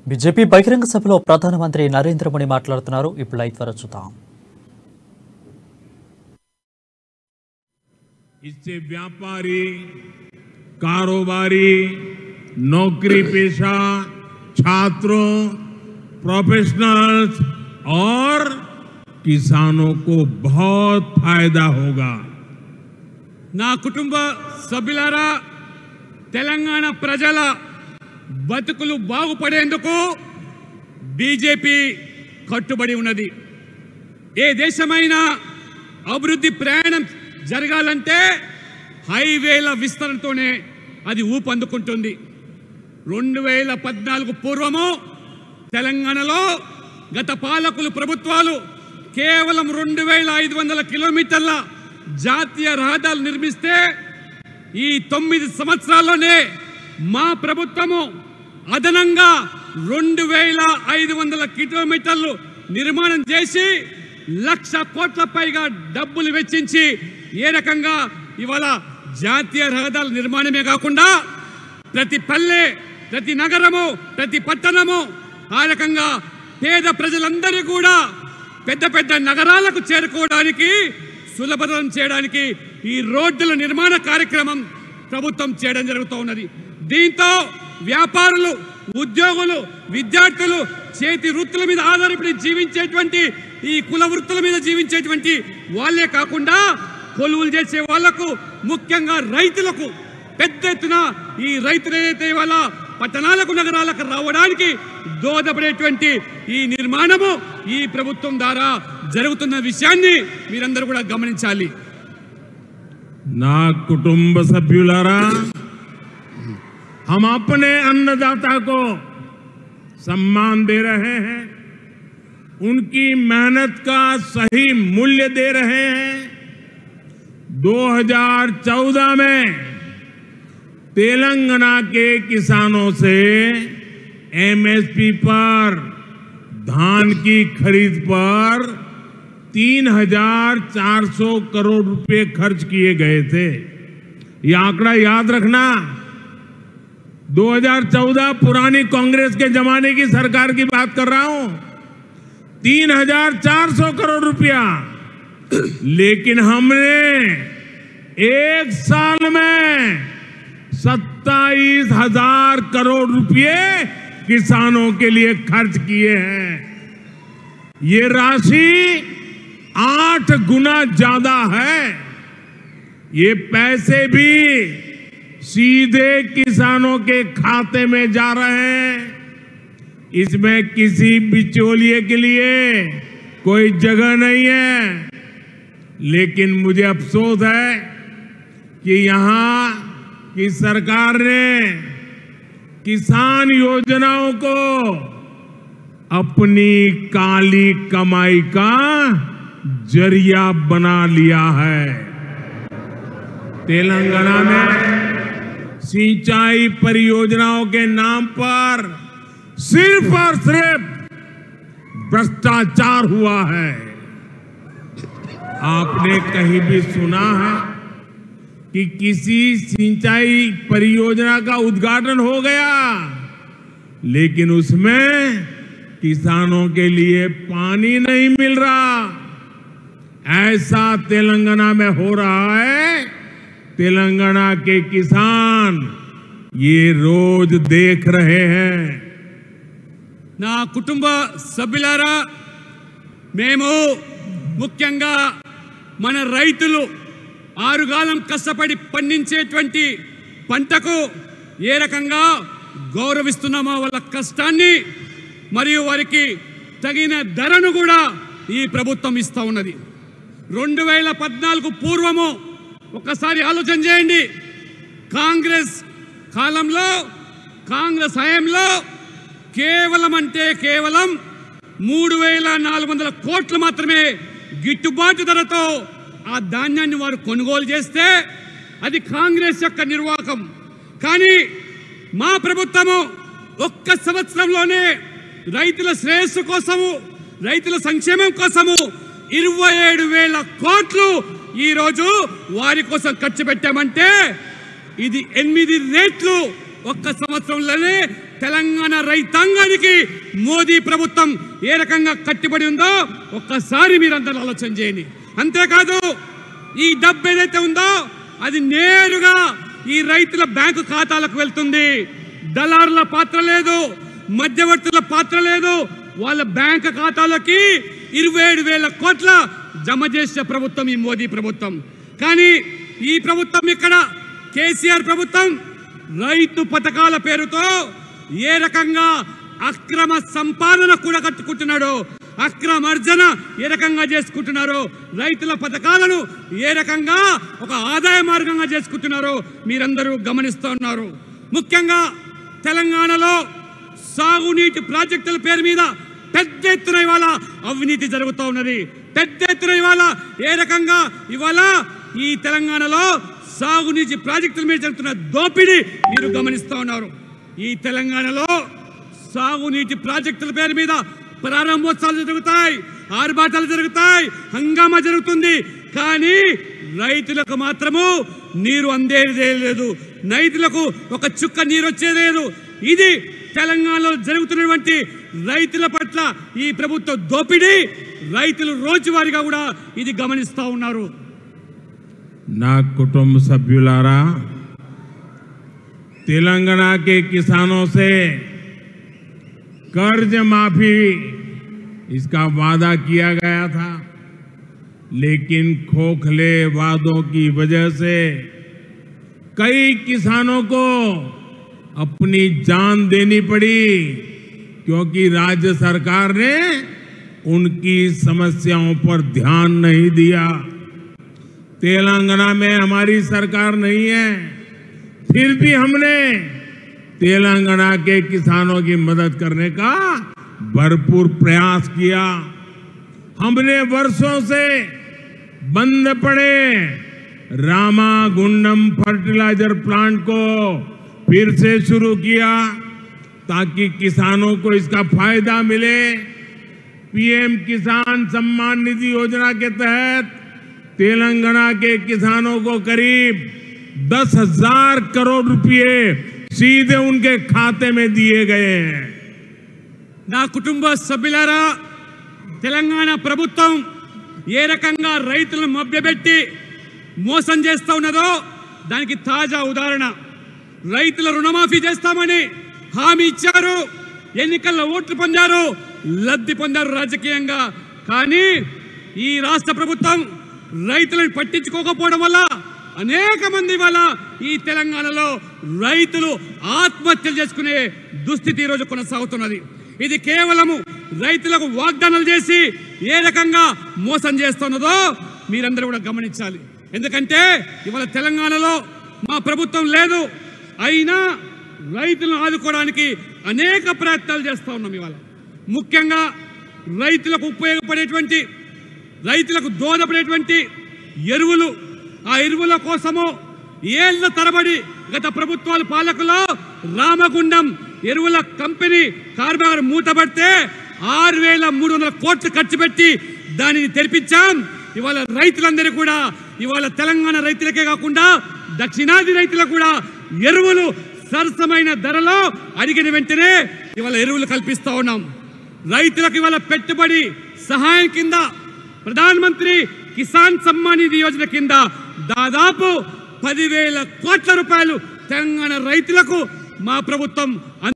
BJP బహిరంగ సభలో ప్రధానమంత్రి నరేంద్ర మోడీ మాట్లాడుతున్నారు. ఇప్పుడు లైవ్ ద్వారా చూద్దాం. इससे व्यापारी, कारोबारी, नौकरी पेशा, छात्रों, प्रोफेशनल्स और किसानों को बहुत फायदा होगा. నా కుటుంబ సభ్యులారా, తెలంగాణ ప్రజల బతుకులు బాగుపడేందుకు బీజేపీ కట్టుబడి ఉన్నది. ఏ దేశమైనా అభివృద్ధి ప్రయాణం జరగాలంటే హైవేల విస్తరణతోనే అది ఊపందుకుంటుంది. 2014 పూర్వము తెలంగాణలో గత పాలకులు ప్రభుత్వాలు కేవలం 2500 కిలోమీటర్ల జాతీయ రహదారులు నిర్మిస్తే ఈ 9 సంవత్సరాల్లోనే మా ప్రభుత్వము అదనంగా 2500 కిలోమీటర్లు నిర్మాణం చేసి 1,00,000 కోట్ల పైగా డబ్బులు వెచ్చించి ఏ రకంగా ఇవాళ జాతీయ రహదారుల నిర్మాణమే కాకుండా ప్రతి పల్లె, ప్రతి నగరము, ప్రతి పట్టణము ఆ రకంగా పేద ప్రజలందరూ కూడా పెద్ద పెద్ద నగరాలకు చేరుకోవడానికి సులభతరం చేయడానికి ఈ రోడ్డుల నిర్మాణ కార్యక్రమం ప్రభుత్వం చేయడం జరుగుతూ ఉన్నది. దీంతో వ్యాపారులు, ఉద్యోగులు, విద్యార్థులు, చేతి వృత్తుల మీద ఆధారపడి జీవించేటువంటి ఈ కుల వృత్తుల మీద జీవించేటువంటి వాళ్ళే కాకుండా కొలువులు చేసే వాళ్లకు, ముఖ్యంగా రైతులకు పెద్ద ఎత్తున ఈ రైతులు ఏదైతే ఇవాళ పట్టణాలకు, నగరాలకు రావడానికి దోహదపడేటువంటి ఈ నిర్మాణము ఈ ప్రభుత్వం ద్వారా జరుగుతున్న విషయాన్ని మీరందరూ కూడా గమనించాలి. నా కుటుంబ సభ్యులారా, हम अपने अन्नदाता को सम्मान दे रहे हैं, उनकी मेहनत का सही मूल्य दे रहे हैं. 2014 में तेलंगाना के किसानों से एमएसपी पर, धान की खरीद पर 3,400 करोड़ रुपए खर्च किए गए थे. ये आंकड़ा याद रखना. 2014 पुरानी कांग्रेस के जमाने की सरकार की बात कर रहा हूं. 3,400 करोड़ रुपया. लेकिन हमने एक साल में 27,000 करोड़ रुपए किसानों के लिए खर्च किए हैं. ये राशि 8 गुना ज्यादा है. ये पैसे भी सीधे किसानों के खाते में जा रहे हैं. इसमें किसी बिचौलिए के लिए कोई जगह नहीं है. लेकिन मुझे अफसोस है कि यहां की सरकार ने किसान योजनाओं को अपनी काली कमाई का जरिया बना लिया है. तेलंगाना में सिंचाई परियोजनाओं के नाम पर सिर्फ और सिर्फ भ्रष्टाचार हुआ है. आपने कहीं भी सुना है कि किसी सिंचाई परियोजना का उद्घाटन हो गया लेकिन उसमें किसानों के लिए पानी नहीं मिल रहा? ऐसा तेलंगाना में हो रहा है. तेलंगाना के किसान ये रोज देख रहे हैं. నా కుటుంబ సభ్యులారా, మేము ముఖ్యంగా మన రైతులు ఆరుగాలం కష్టపడి పండించేటువంటి పంటకు ఏ రకంగా గౌరవిస్తున్నామో వాళ్ళ కష్టాన్ని మరియు వారికి తగిన ధరను కూడా ఈ ప్రభుత్వం ఇస్తూ ఉన్నది. 2014 పూర్వము ఒక్కసారి ఆలోచన చేయండి. కాంగ్రెస్ కాలంలో, కాంగ్రెస్ హయాంలో కేవలం 3,400 కోట్లు మాత్రమే గిట్టుబాటు ధరతో ఆ ధాన్యాన్ని వారు కొనుగోలు చేస్తే అది కాంగ్రెస్ యొక్క నిర్వాహకం. కానీ మా ప్రభుత్వము ఒక్క సంవత్సరంలోనే రైతుల శ్రేయస్సు కోసము, రైతుల సంక్షేమం కోసము 27,000 కోట్లు ఈ రోజు వారి కోసం ఖర్చు పెట్టామంటే ఇది 8 రెట్లు ఒక్క సంవత్సరంలోనే తెలంగాణ రైతాంగానికి మోదీ ప్రభుత్వం ఏ రకంగా కట్టుబడి ఉందో ఒక్కసారి మీరందరూ ఆలోచన చేయండి. అంతేకాదు ఈ డబ్బు ఏదైతే ఉందో అది నేరుగా ఈ రైతుల బ్యాంకు ఖాతాలకు వెళ్తుంది. దళారుల పాత్ర లేదు, మధ్యవర్తుల పాత్ర లేదు. వాళ్ళ బ్యాంకు ఖాతాలకి 27,000 కోట్ల జమ చేసే ప్రభుత్వం ఈ మోదీ ప్రభుత్వం. కానీ ఈ ప్రభుత్వం ఇక్కడ కేసీఆర్ ప్రభుత్వం రైతు పథకాల పేరుతో ఏ రకంగా అక్రమ సంపాదన కూడా కట్టుకుంటున్నాడో, అక్రమార్జన ఏ రకంగా చేసుకుంటున్నారో, రైతుల పథకాలను ఏ రకంగా ఒక ఆదాయ మార్గంగా చేసుకుంటున్నారో మీరందరూ గమనిస్తూ ఉన్నారు. ముఖ్యంగా తెలంగాణలో సాగునీటి ప్రాజెక్టుల పేరు మీద పెద్ద ఎత్తున ఇవాళ అవినీతి జరుగుతూ ఉన్నది. పెద్ద ఎత్తున ఇవాళ ఏ రకంగా ఇవాళ ఈ తెలంగాణలో సాగునీటి ప్రాజెక్టుల మీద జరుగుతున్న దోపిడీ మీరు గమనిస్తూ ఉన్నారు. ఈ తెలంగాణలో సాగునీటి ప్రాజెక్టుల పేరు మీద ప్రారంభోత్సవాలు జరుగుతాయి, ఆర్భాటాలు జరుగుతాయి, హంగామా జరుగుతుంది. కానీ రైతులకు మాత్రము నీరు అందేదే లేదు, రైతులకు ఒక చుక్క నీరు వచ్చేది లేదు. ఇది తెలంగాణలో జరుగుతున్నటువంటి రైతుల పట్ల ఈ ప్రభుత్వ దోపిడీ రైతులు రోజువారీగా కూడా ఇది గమనిస్తూ ఉన్నారు. నా కుటుంబ సభ్యులారా, तेलंगाना के किसानों से कर्ज माफी इसका वादा किया गया था, लेकिन खोखले वादों की वजह से कई किसानों को अपनी जान देनी पड़ी, क्योंकि राज्य सरकार ने उनकी समस्याओं पर ध्यान नहीं दिया। तेलंगाना में हमारी सरकार नहीं है, फिर भी हमने तेलंगाना के किसानों की मदद करने का भरपूर प्रयास किया। हमने वर्षों से बंद पड़े रामागुंडम फर्टिलाइजर प्लांट को फिर से शुरू किया ताकि किसानों को इसका फायदा मिले। पीएम किसान सम्मान निधि योजना के तहत तेलंगाना के किसानों को करीब 10,000 करोड़ रुपए सीधे उनके खाते में दिए गए हैं। నా కుటుంబ సభ్యులారా, తెలంగాణ ప్రభుత్వం ఏ రకంగా రైతులను మభ్యపెట్టి మోసం చేస్తూ ఉన్నదో దానికి తాజా ఉదాహరణ. రైతుల రుణమాఫీ చేస్తామని హామీ ఇచ్చారు, ఎన్నికల్లో ఓట్లు పొందారు, లబ్ధి పొందారు రాజకీయంగా. కానీ ఈ రాష్ట్ర ప్రభుత్వం రైతులను పట్టించుకోకపోవడం వల్ల అనేక మంది వల్ల ఈ తెలంగాణలో రైతులు ఆత్మహత్యలు చేసుకునే దుస్థితి ఈరోజు కొనసాగుతున్నది. ఇది కేవలము రైతులకు వాగ్దానాలు చేసి ఏ రకంగా మోసం చేస్తున్నదో మీరందరూ కూడా గమనించాలి. ఎందుకంటే ఇవాళ తెలంగాణలో మా ప్రభుత్వం లేదు, అయినా రైతులను ఆదుకోవడానికి అనేక ప్రయత్నాలు చేస్తూ ఉన్నాం. ఇవాళ ముఖ్యంగా రైతులకు ఉపయోగపడేటువంటి, రైతులకు దోహదపడేటువంటి ఎరువులు, ఆ ఎరువుల కోసము ఏళ్ల తరబడి గత ప్రభుత్వాల పాలకులో రామగుండం ఎరువుల కంపెనీ కార్మికులు మూతపడితే 6,300 కోట్లు ఖర్చు పెట్టి దానిని తెరిపించాం. ఇవాళ రైతులందరూ కూడా, ఇవాళ తెలంగాణ రైతులకే కాకుండా దక్షిణాది రైతులకు కూడా ఎరువులు సరసమైన ధరలో అడిగిన వెంటనే ఇవాళ ఎరువులు కల్పిస్తూ ఉన్నాం. రైతులకు ఇవాళ పెట్టుబడి సహాయం కింద ప్రధానమంత్రి కిసాన్ సమ్మాన్ నిధి యోజన కింద దాదాపు 10,000 కోట్ల రూపాయలు తెలంగాణ రైతులకు మా ప్రభుత్వం